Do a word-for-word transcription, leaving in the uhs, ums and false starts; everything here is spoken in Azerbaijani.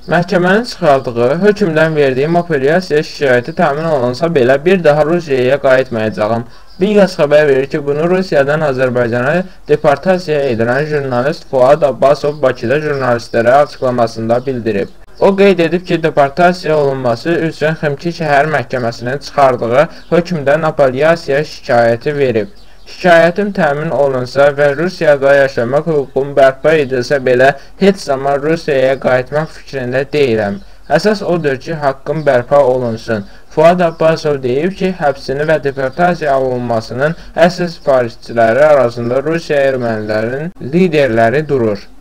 Məhkəmənin çıxardığı hökmdən verdiyim apellyasiya şikayəti təmin olunsa belə bir daha Rusiyaya qayıtmayacağım. Bigas xəbər verir ki, bunu Rusiyadan Azərbaycana deportasiya edilən jurnalist Fuad Abbasov Bakıda jurnalistlərə açıqlamasında bildirib. O qeyd edib ki, deportasiya olunması üçün Ximki Şəhər Məhkəməsinin çıxardığı hökmdən apellyasiya şikayəti verib. Şikayətim təmin olunsa və Rusiyada yaşamaq hüququm bərpa edilsə belə heç zaman Rusiyaya qayıtmaq fikrində deyiləm. Əsas odur ki, haqqım bərpa olunsun. Fuad Abbasov deyib ki, həbsini və deportasiya olunmasının əsas sifarişçiləri arasında Rusiya ermənilərinin liderləri durur.